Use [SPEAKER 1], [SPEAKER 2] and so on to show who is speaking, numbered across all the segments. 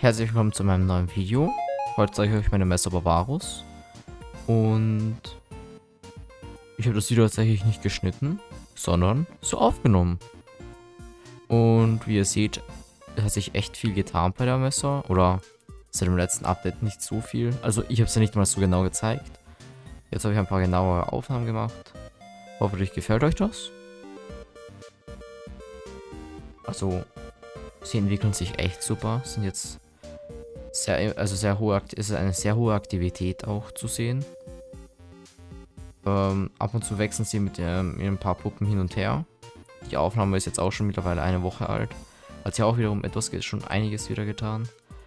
[SPEAKER 1] Herzlich willkommen zu meinem neuen Video. Heute zeige ich euch meine Messer Barbarus. Und ich habe das Video tatsächlich nicht geschnitten, sondern so aufgenommen. Und wie ihr seht, hat sich echt viel getan bei der Messer. Oder seit dem letzten Update nicht so viel. Also ich habe es ja nicht mal so genau gezeigt. Jetzt habe ich ein paar genauere Aufnahmen gemacht. Hoffentlich gefällt euch das. Also, sie entwickeln sich echt super. Sind jetzt ist eine sehr hohe Aktivität auch zu sehen. Ab und zu wechseln sie mit ein paar Puppen hin und her. Die Aufnahme ist jetzt auch schon mittlerweile eine Woche alt. Hat sich auch wiederum schon einiges wieder getan.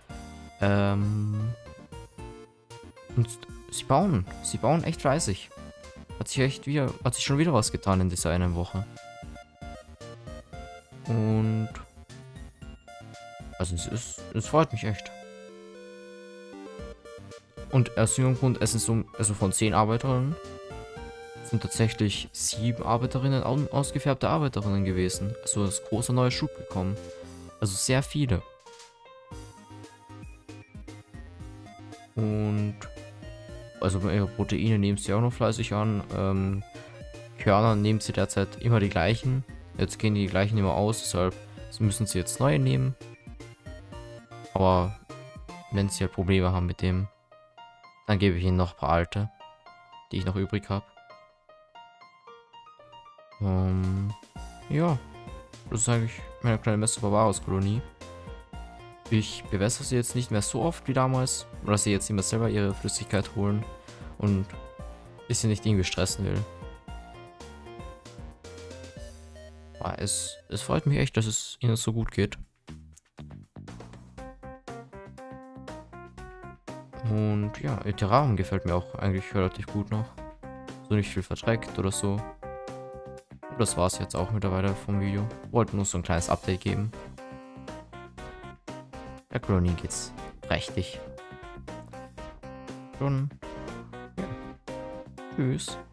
[SPEAKER 1] Und sie bauen echt fleißig. Hat sich schon wieder was getan in dieser einen Woche. Und also es freut mich echt. Und aus irgendeinem Grund, es ist also von 10 Arbeiterinnen sind tatsächlich 7 Arbeiterinnen ausgefärbte Arbeiterinnen gewesen. Also ist großer neuer Schub gekommen. Also sehr viele. Und also ihre Proteine nehmen sie auch noch fleißig an. Körner nehmen sie derzeit immer die gleichen. Jetzt gehen die gleichen immer aus, deshalb müssen sie jetzt neue nehmen. Aber wenn sie halt Probleme haben mit dem, dann gebe ich ihnen noch ein paar alte, die ich noch übrig habe. Ja, das ist eigentlich meine kleine Messer Barbarus Kolonie. Ich bewässere sie jetzt nicht mehr so oft wie damals, oder sie jetzt immer selber ihre Flüssigkeit holen und ich sie nicht irgendwie stressen will. Aber es freut mich echt, dass es ihnen so gut geht. Und ja, ihr Terrarium gefällt mir auch eigentlich relativ gut noch. So nicht viel verdreckt oder so. Und das war es jetzt auch mittlerweile vom Video. Wollte nur so ein kleines Update geben. Der Kolonie geht's prächtig. Schon. Ja. Tschüss.